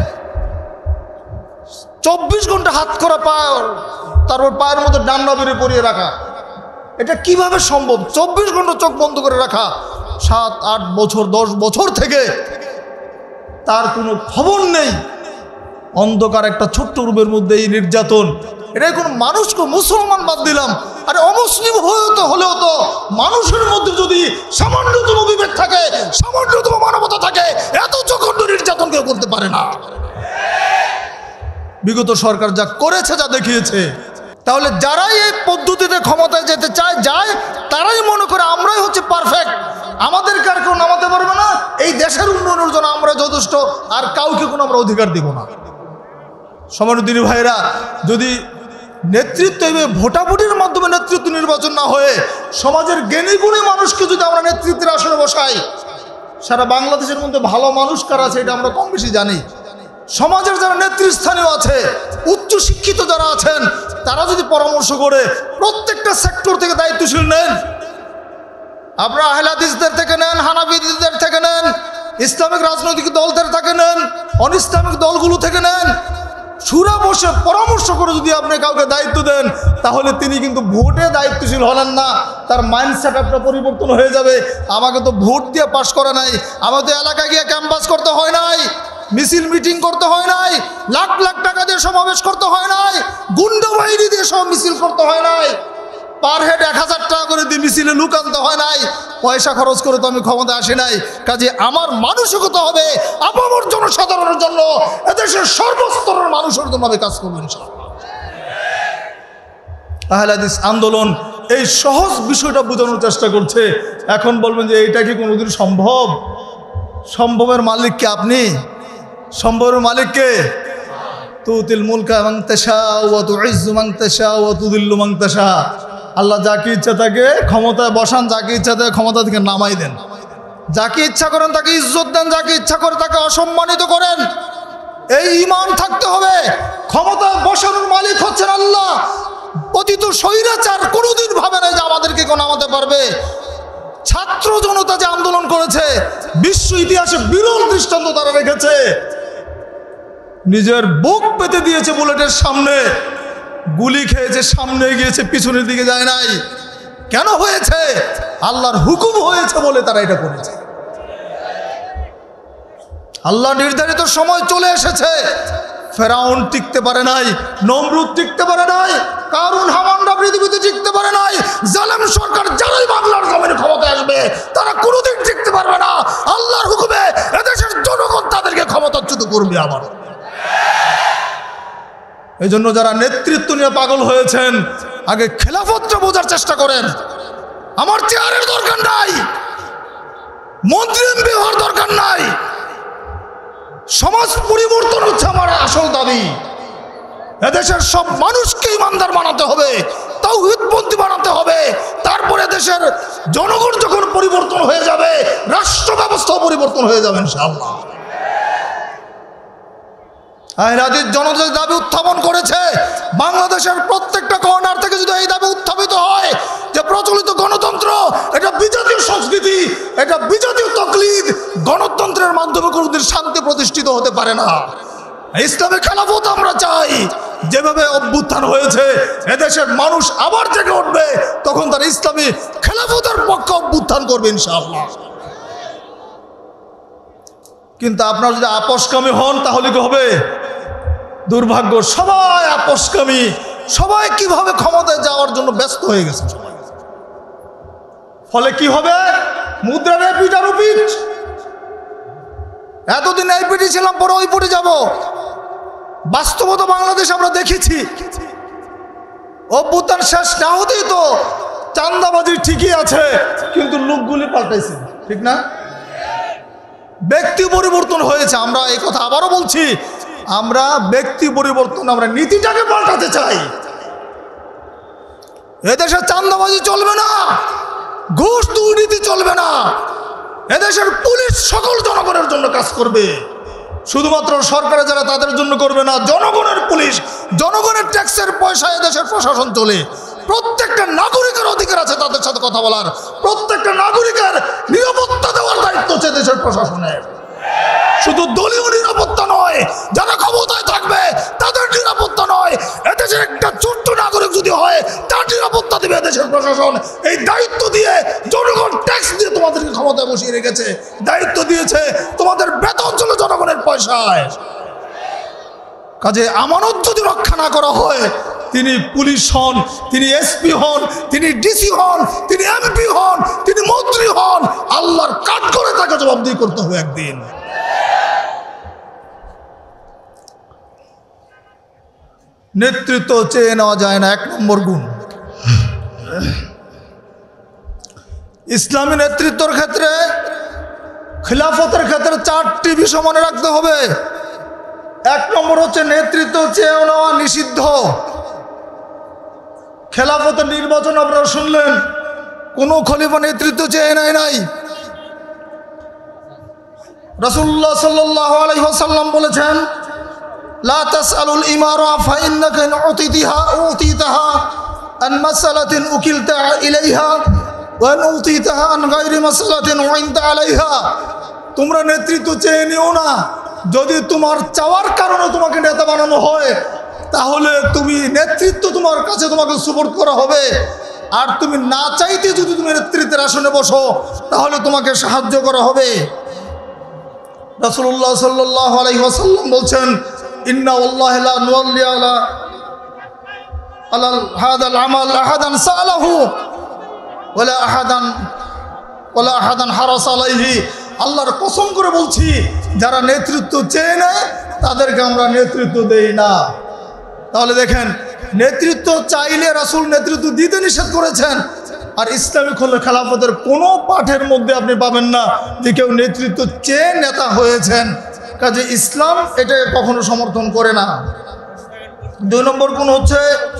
চব্বিশ ঘন্টা হাত করা পা, তারপর পায়ের মধ্যে ডান্না বেরিয়ে পরিয়ে রাখা, এটা কিভাবে সম্ভব? চব্বিশ ঘন্টা চোখ বন্ধ করে রাখা, সাত আট বছর দশ বছর থেকে তার কোনো খবর নেই। অন্ধকার একটা ছোট্ট রুমের মধ্যে এই নির্যাতন, এটাই কোনো মানুষকে, মুসলমান বাদ দিলাম, আরে অমুসলিম হয়েও তো হলেও তো মানুষের মধ্যে যদি সামান্যতম বিবেক থাকে, সামান্যতম মানবতা থাকে, এত জঘন্য নির্যাতন কেউ করতে পারে না। বিগত সরকার যা করেছে, যা দেখিয়েছে, তাহলে যারাই এই পদ্ধতিতে ক্ষমতায় যেতে চায় যায়, তারাই মনে করে আমরাই হচ্ছে পারফেক্ট, আমাদেরকে আর কেউ নামাতে পারবে না, এই দেশের উন্নয়নের জন্য আমরা যথেষ্ট, আর কাউকে কোনো আমরা অধিকার দিব না। সমরুদ্দিন ভাইরা, যদি নেতৃত্ব ভোটাভুটির মাধ্যমে নেতৃত্ব নির্বাচন না হয়ে সমাজের জ্ঞানী গুণী মানুষকে যদি আমরা নেতৃত্বের আসনে বসাই, সারা বাংলাদেশের মধ্যে ভালো মানুষ কারা আছে এটা আমরা কম বেশি জানি। সমাজের যারা নেতৃস্থানীয় আছে, উচ্চ শিক্ষিত যারা আছেন, তারা যদি পরামর্শ করে প্রত্যেকটা সেক্টর থেকে দায়িত্বশীল নেন, আপনারা আহলে হাদিসদের থেকে নেন, হানাফিদের থেকে নেন, ইসলামিক রাজনৈতিক দলদের থেকে নেন, অন ইসলামিক দলগুলো থেকে নেন, সুরা বসে পরামর্শ করে যদি আপনি কাউকে দায়িত্ব দেন, তাহলে তিনি কিন্তু ভোটে দায়িত্বশীল হলেন না, তার মাইন্ড সেট আপটা পরিবর্তন হয়ে যাবে। আমাকে তো ভোট দিয়ে পাশ করা নাই, আমাকে তো এলাকায় গিয়ে ক্যাম্পাস করতে হয় নাই, মিছিল মিটিং করতে হয় নাই, লাখ লাখ টাকা দিয়ে সমাবেশ করতে হয় নাই, গুন্ডা বাহিনী দিয়ে সব মিছিল করতে হয় নাই, পার হেড এক হাজার টাকা করে দিয়ে মিছিলে লুক আনতে হয় নাই, পয়সা খরচ করে তো আমি ক্ষমতায় আসি নাই। কাজে আমার মানসিকতা হবে আপামর জনসাধারণের জন্য, এদেশের সর্বস্তরের মানুষের জন্য আমি কাজ করবো ইনশাআল্লাহ। আহলে হাদিস আন্দোলন এই সহজ বিষয়টা বোঝানোর চেষ্টা করছে। এখন বলবেন যে এইটা কি কোনোদিন সম্ভব? সম্ভবের মালিক কে? আপনি? সম্ভবের মালিক কে? তুতিল মুলকা মান তাশা ওয়া তুইজ্জু মান তাশা ওয়া তুযিল্লু মান তাশা। আল্লাহ যাকে ইচ্ছা তাকে ক্ষমতায় বসান, যাকে ইচ্ছা তাকে ক্ষমতা থেকে নামাই দেন, যাকে ইচ্ছা করেন তাকে ইজ্জত দেন, যাকে ইচ্ছা করে তাকে অসম্মানিত করেন। এই ঈমান থাকতে হবে। ক্ষমতায় বসানোর মালিক হচ্ছেন আল্লাহ। অতীত স্বৈরাচার কোনোদিন ভাবে না যে আমাদেরকে কেউ নামাতে পারবে। ছাত্র জনতা যে আন্দোলন করেছে, বিশ্ব ইতিহাসে বিরল দৃষ্টান্ত তারা রেখেছে। নিজের বুক পেতে দিয়েছে বুলেটের সামনে, গুলি খেয়েছে, সামনে গিয়েছে, পিছনের দিকে যায় নাই। কেন হয়েছে? আল্লাহর হুকুম হয়েছে বলে তারা এটা করেছে। আল্লাহ নির্ধারিত সময় চলে এসেছে। ফেরাউন টিকতে পারে নাই, নমরুদ টিকতে পারে নাই, কারুন হামানরা পৃথিবীতে টিকতে পারে নাই। জালেম সরকার যারাই বাংলার জমিনে ক্ষমতায় আসবে তারা কোনোদিন টিকতে পারবে না। আল্লাহর হুকুমে এদেশের জনগণ তাদেরকে ক্ষমতাচ্যুত করবে আবার। এই জন্য যারা নেতৃত্ব নিয়ে পাগল হয়েছেন, আগে খেলাফতটা বোঝার চেষ্টা করেন। আমার চেয়ারের দরকার নাই, মন্ত্রী এমপি হওয়ার দরকার নাই। সমাজ পরিবর্তন হচ্ছে আমার আসল দাবি। এদেশের সব মানুষকে ইমানদার বানাতে হবে, তাওহীদপন্থী বানাতে হবে। তারপরে দেশের জনগণ যখন পরিবর্তন হয়ে যাবে, রাষ্ট্র ব্যবস্থাও পরিবর্তন হয়ে যাবে ইনশাআল্লাহ। আহলে হাদিস জনতা দাবি উত্থাপন করেছে। বাংলাদেশের প্রত্যেকটা কর্নার থেকে যদি এই দাবি উত্থাপিত হয় যে প্রচলিত গণতন্ত্র এটা বিজাতীয় সংস্কৃতি, এটা বিজাতীয় তকলিদ, গণতন্ত্রের মাধ্যমে কোনোদিন শান্তি প্রতিষ্ঠিত হতে পারে না। ইসলামী খেলাফত আমরা চাই। যেভাবে অভ্যুত্থান হয়েছে, এদেশের মানুষ আবার জেগে উঠবে, তখন তারা ইসলামী খেলাফতের পক্ষে অভ্যুত্থান করবে ইনশাআল্লাহ। কিন্তু আপনারা যদি আপসকামী হন তাহলে কি হবে? দুর্ভাগ্য, সবাই আপসকামী, সবাই কিভাবে ক্ষমতায় যাওয়ার জন্য ব্যস্ত হয়ে গেছে। ফলে কি হবে? মুদ্রার এপিট আর ওপিট। এতদিন এই পিঠে ছিলাম, পরে ওই পিঠে যাব। বাস্তবতা বাংলাদেশ আমরা দেখেছি। অভ্যুত্থান শেষ না হতেই তো চাঁদাবাজি ঠিকই আছে, কিন্তু লোকগুলি পাল্টাইছে, ঠিক না? ব্যক্তি পরিবর্তন হয়েছে। আমরা এই কথা আবারও বলছি, আমরা ব্যক্তি পরিবর্তন, আমরা নীতিটাকে পাল্টাতে চাই। এদেশে চাঁদাবাজি চলবে না, ঘুষ দুর্নীতি চলবে না। এদেশের পুলিশ সকল জনগণের জন্য কাজ করবে। শুধুমাত্র সরকারে যারা তাদের জন্য করবে না, জনগণের পুলিশ, জনগণের ট্যাক্সের পয়সায় দেশের প্রশাসন চলে। প্রত্যেকটা নাগরিকের অধিকার আছে তাদের সাথে কথা বলার, প্রত্যেকটা নাগরিকের নিরাপত্তা দেওয়ার দায়িত্ব হচ্ছে দেশের প্রশাসনের। শুধু দলীয় নিরাপত্তা নয়, যারা ক্ষমতায় থাকবে তাদের নিরাপত্তা নয়, এদেশের একটা ছোট্ট নাগরিক যদি হয় তার নিরাপত্তা দেবে দেশের প্রশাসন। এই দায়িত্ব দিয়ে জনগণ ট্যাক্স দিয়ে তোমাদেরকে ক্ষমতায় বসিয়ে রেখেছে, দায়িত্ব দিয়েছে, তোমাদের বেতন ছিল জনগণের পয়সায়। কাজে আমানত যদি রক্ষা না করা হয়, তিনি পুলিশ হন, তিনি এসপি হন, তিনি ডিসি হন, তিনি এমপি হন, তিনি মন্ত্রী হন, আল্লাহর কাঠ করে তাকে জবাবদিহি করতে হবে একদিন। নেতৃত্ব চেয়ে নেওয়া যায় না, এক নম্বর গুণ। ইসলামী নেতৃত্বের ক্ষেত্রে, খিলাফতের ক্ষেত্রে চারটি বিষয় মনে রাখতে হবে। এক নম্বর হচ্ছে নেতৃত্ব চেয়ে নেওয়া নিষিদ্ধ। খেলাফতের নির্বাচন আপনারা শুনলেন, কোন খলিফা নেতৃত্ব চেয়ে নেয় নাই। রাসূলুল্লাহ সাল্লাল্লাহু আলাইহি ওয়াসাল্লাম বলেছেন, লা তাসআলুল ইমারা ফাইন্নাকা ইন উতিতিহা উতিতাহা আন মাসআলাতিন উকিলতা ইলাইহা ওয়া আন উতিতাহা আন গায়রি মাসআলাতিন উইনতা আলাইহা। তোমরা নেতৃত্ব চেয়ে নিও না, যদি তোমার চাওয়ার কারণে তোমাকে নেতা বানানো হয় তাহলে তুমি নেতৃত্ব তোমার কাছে তোমাকে সুপোর্ট করা হবে। আর তুমি না চাইতে যদি তুমি নেতৃত্বের আসনে বসো তাহলে তোমাকে সাহায্য করা হবে। রাসূলুল্লাহ সাল্লাল্লাহু আলাইহি ওয়াসাল্লাম বলছেন, ইন্না ওয়াল্লাহি লা নুওয়াল্লি আলা আলা হাদাল আমাল আহাদান সালাহু ওয়ালা আহাদান ওয়ালা আহাদান হারাস আলাইহি। আল্লাহর কসম করে বলছি, যারা নেতৃত্ব চেয়ে নেয় তাদেরকে আমরা নেতৃত্ব দেই না। তাহলে দেখেন, নেতৃত্ব চাইলে রাসূল নেতৃত্ব দিতে নিষেধ করেছেন। আর ইসলামী খেলাফতের কোনো পাঠের মধ্যে আপনি পাবেন না যে কেউ নেতৃত্ব চেয়ে নেতা হয়েছেন। কাজে ইসলাম এটা কখনো সমর্থন করে না। দুই নম্বর গুণ হচ্ছে,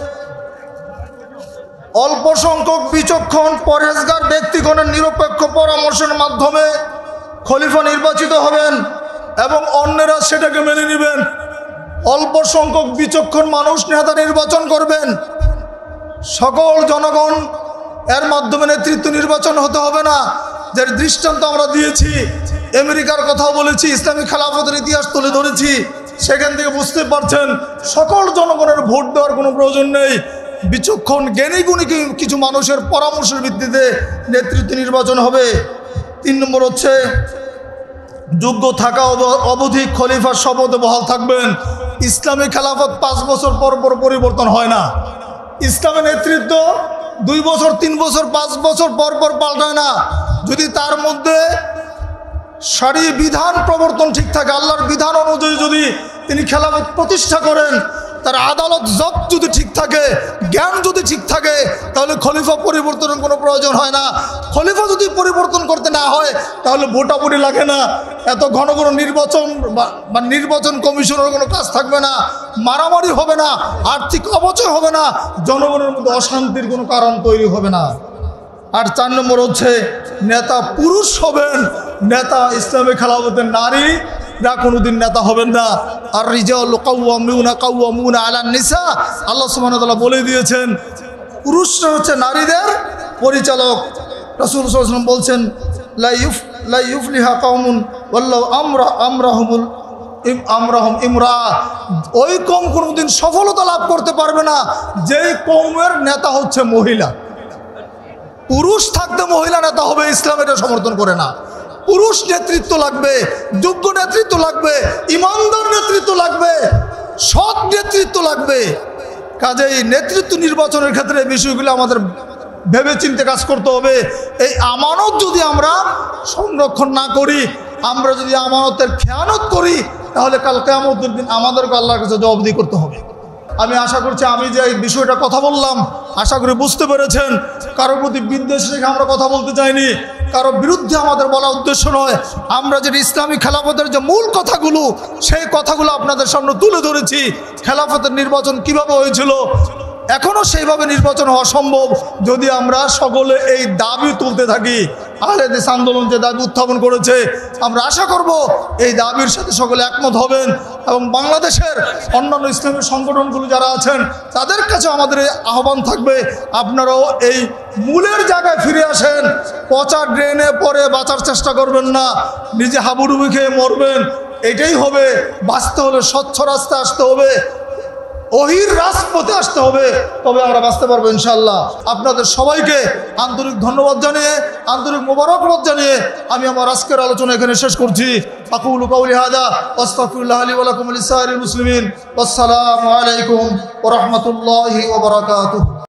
অল্প সংখ্যক বিচক্ষণ পরহেজগার ব্যক্তিগণের নিরপেক্ষ পরামর্শের মাধ্যমে খলিফা নির্বাচিত হবেন এবং অন্যেরা সেটাকে মেনে নেবেন। অল্প সংখ্যক বিচক্ষণ মানুষ নেতা নির্বাচন করবেন, সকল জনগণ এর মাধ্যমে নেতৃত্ব নির্বাচন হতে হবে না। যার দৃষ্টান্ত আমরা দিয়েছি, আমেরিকার কথাও বলেছি, ইসলামী খেলাফতের ইতিহাস তুলে ধরেছি। সেখান থেকে বুঝতে পারছেন সকল জনগণের ভোট দেওয়ার কোনো প্রয়োজন নেই। বিচক্ষণ জ্ঞানী গুণী কিছু মানুষের পরামর্শের ভিত্তিতে নেতৃত্ব নির্বাচন হবে। তিন নম্বর হচ্ছে যোগ্য থাকা অবধি খলিফার শপথে বহাল থাকবেন। ইসলামী খেলাফত পাঁচ বছর পর পর পরিবর্তন হয় না। ইসলামের নেতৃত্ব দুই বছর তিন বছর পাঁচ বছর পর পর পাল্টায় না। যদি তার মধ্যে শরীয়ত বিধান প্রবর্তন ঠিক থাকে, আল্লাহর বিধান অনুযায়ী যদি তিনি খেলাফত প্রতিষ্ঠা করেন, তার আদালত জব্দ যদি ঠিক থাকে, জ্ঞান যদি ঠিক থাকে, তাহলে খলিফা পরিবর্তনের কোনো প্রয়োজন হয় না। খলিফা যদি পরিবর্তন করতে না হয় তাহলে ভোটাভুটি লাগে না, এত ঘন ঘন নির্বাচন বা নির্বাচন কমিশনের কোনো কাজ থাকবে না, মারামারি হবে না, আর্থিক অবচয় হবে না, জনগণের মধ্যে অশান্তির কোনো কারণ তৈরি হবে না। আর চার নম্বর হচ্ছে নেতা পুরুষ হবেন। নেতা ইসলামী খেলাফতের নারী রা কোনোদিন নেতা হবেন না। আর রিজালু কাওয়ামুনা কাওয়ামুনা আলান নিসা, আল্লাহ সুবহানাহু ওয়া তাআলা বলে দিয়েছেন পুরুষরা হচ্ছে নারীদের পরিচালক। রাসূল সাল্লাল্লাহু আলাইহি ওয়াসাল্লাম বলছেন লা ইউফ লা ইউফলিহা কওমুন ওয়াল্লাহু আমরা আমরাহুমুল আমরাহুম ইমরা, ওই কওম কোনোদিন সফলতা লাভ করতে পারবে না যেই কওমের নেতা হচ্ছে মহিলা। পুরুষ থাকতে মহিলা নেতা হবে, ইসলাম এটা সমর্থন করে না। পুরুষ নেতৃত্ব লাগবে, যোগ্য নেতৃত্ব লাগবে, ইমানদার নেতৃত্ব লাগবে, সৎ নেতৃত্ব লাগবে। কাজেই নেতৃত্ব নির্বাচনের ক্ষেত্রে এই বিষয়গুলো আমাদের ভেবে চিন্তে কাজ করতে হবে। এই আমানত যদি আমরা সংরক্ষণ না করি, আমরা যদি আমানতের খেয়ানত করি, তাহলে কাল কিয়ামতের দিন আমাদেরকে আল্লাহর কাছে জবাবদিহি করতে হবে। আমি আশা করছি আমি যে এই বিষয়টা কথা বললাম, আশা করি বুঝতে পেরেছেন। কারোর প্রতি বিদ্বেষ রেখে আমরা কথা বলতে চাইনি, কারো বিরুদ্ধে আমাদের বলা উদ্দেশ্য নয়। আমরা যে ইসলামী খেলাফতের যে মূল কথাগুলো, সেই কথাগুলো আপনাদের সামনে তুলে ধরেছি। খেলাফতের নির্বাচন কিভাবে হয়েছিল, এখনও সেইভাবে নির্বাচন হওয়া সম্ভব যদি আমরা সকলে এই দাবি তুলতে থাকি। আহলে হাদিস আন্দোলন যে দাবি উত্থাপন করেছে, আমরা আশা করব এই দাবির সাথে সকলে একমত হবেন এবং বাংলাদেশের অন্যান্য ইসলামী সংগঠনগুলো যারা আছেন তাদের কাছে আমাদের এই আহ্বান থাকবে, আপনারাও এই মূলের জায়গায় ফিরে আসেন। পচা ড্রেনে পরে বাঁচার চেষ্টা করবেন না, নিজে হাবুডুবি খেয়ে মরবেন, এটাই হবে। বাঁচতে হলে স্বচ্ছ রাস্তায় আসতে হবে, ওহির রাজপথে আসতে হবে, তবে আমরা বাঁচতে পারবো ইনশাআল্লাহ। আপনাদের সবাইকে আন্তরিক ধন্যবাদ জানিয়ে, আন্তরিক মোবারকবাদ জানিয়ে আমি আমার আজকের আলোচনা এখানে শেষ করছি। আকুলু কাউলি হাযা আস্তাগফিরুল্লাহ লি ওয়া লাকুম ওয়া লিসাইরিল মুসলিমিন। আসসালামু আলাইকুম ওয়া রাহমাতুল্লাহি ওয়া বারাকাতুহু।